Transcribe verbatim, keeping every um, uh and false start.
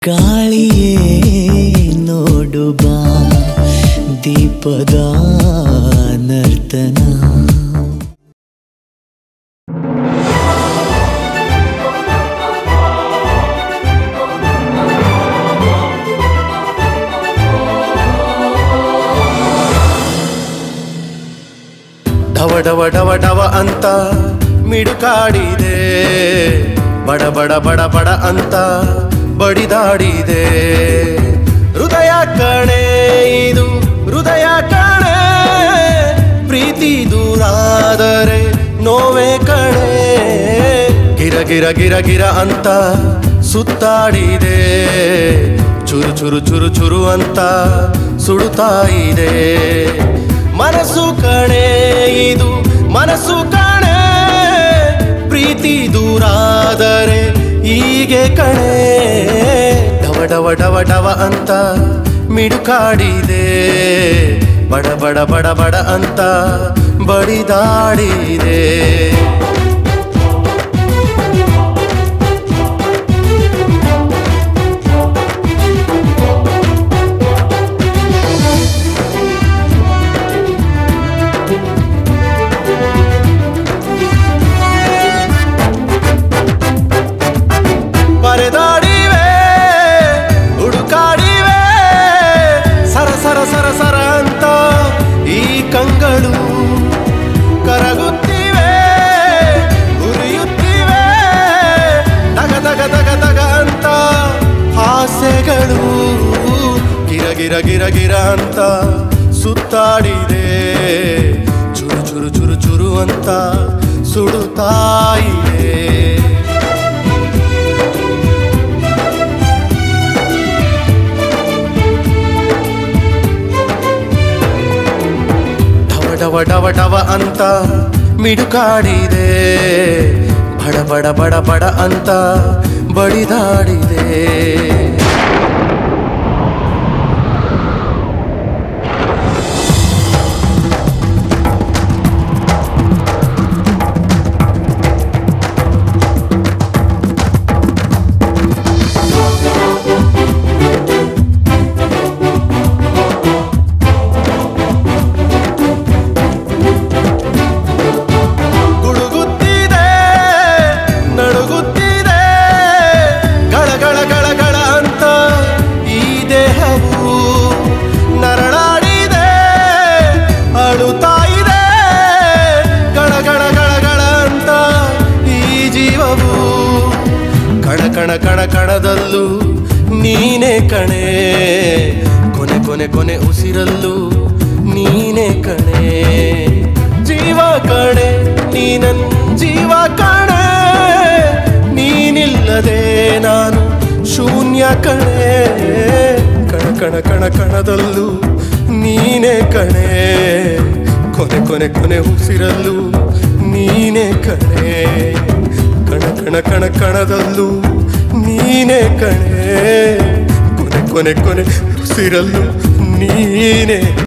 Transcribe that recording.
ಗಾಳಿಯೇ ನೋಡು ಬಾ ದೀಪದ ನರ್ತನ ಡವ ಡವ ಡವ ಡವ ಅಂತ ಮಿಡುಕಾಡಿದೆ ಬಡ ಬಡ ಬಡ ಬಡ ಅಂತ ಬಡಿದಾಡಿದೆ ಹೃದಯ ಕಣೆ ಇದು ಹೃದಯ ಕಣೆ ಪ್ರೀತಿ ದೂರಾದರೆ ನೋವೇ ಕಣೆ ಗಿರ ಗಿರ ಗಿರ ಗಿರ ಅಂತ ಸುತ್ತಾಡಿದೆ ಚುರು ಚುರು ಚುರು ಚುರು ಅಂತ ಸುಡುತ್ತಾ ಇದೆ ಮನಸ್ಸು ಕಣೆ ಇದು ಮನಸ್ಸು ಕಣೆ ಪ್ರೀತಿ ದೂರಾದರೆ ಹೀಗೆ ಕಣೆ ಡವ ಡವ ಡವ ಡವ ಅಂತ ಮಿಡುಕಾಡಿದೆ ಬಡ ಬಡ ಬಡ ಬಡ ಅಂತ ಬಡಿದಾಡಿದೆ ಪರೆದಾಡಿವೆ ಹುಡುಕಾಡಿವೆ ಸರ ಸರ ಸರ ಸರ ಅಂತ ಈ ಕಂಗಳು ಕರಗುತ್ತಿವೆ ಉರಿಯುತ್ತಿವೆ ತಗ ತಗ ತಗ ತಗ ಅಂತ ಆಸೆಗಳು ಗಿರ ಗಿರ ಗಿರ ಗಿರ ಅಂತ ಸುತ್ತಾಡಿದೆ ಚುರು ಚುರು ಚುರು ಚುರು ಅಂತ ಸುಡುತ್ತಾ ಇದೆ ಡವ ಡವ ಡವ ಅಂತ ಮಿಡುಕಾಡಿದೆ ಬಡ ಬಡ ಬಡ ಬಡ ಅಂತ ಬಡಿದಾಡಿದೆ ನರಳಾಡಿದೆ ಅಳುತ್ತಾ ಇದೆ ಗಳ ಗಳ ಗಳ ಗಳ ಅಂತ ಈ ಜೀವವು ಕಣ ಕಣ ಕಣ ಕಣದಲ್ಲೂ ನೀನೇ ಕಣೆ ಕೊನೆ ಕೊನೆ ಕೊನೆ ಉಸಿರಲ್ಲೂ ನೀನೇ ಕಣೆ ಜೀವ ಕಣೆ ನೀನನ್ ಜೀವ ಕಣೆ ನೀನಿಲ್ಲದೆ ನಾನು ಶೂನ್ಯ ಕಣೆ ಕಣ ಕಣ ಕಣ ಕಣದಲ್ಲೂ ನೀನೇ ಕಣೆ ಕೊನೆ ಕೊನೆ ಕೊನೆ ಉಸಿರಲ್ಲೂ ನೀನೇ ಕಣೆ ಕಣ ಕಣ ಕಣ ಕಣದಲ್ಲೂ ನೀನೇ ಕಣೆ ಕೊನೆ ಕೊನೆ ಕೊನೆ ಉಸಿರಲ್ಲೂ ನೀನೇ